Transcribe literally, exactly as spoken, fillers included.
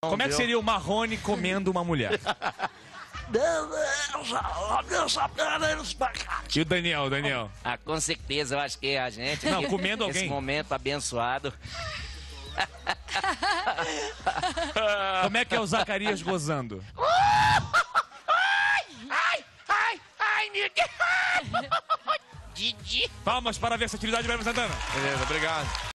Como é que seria o Marrone comendo uma mulher? E o Daniel, Daniel? Ah, com certeza, eu acho que a gente... Não, aqui, comendo nesse alguém. momento abençoado. Como é que é o Zacarias gozando? Ai, ai, ai, meu Deus. Didi. Palmas para a versatilidade do Hermes Santana. Beleza, obrigado.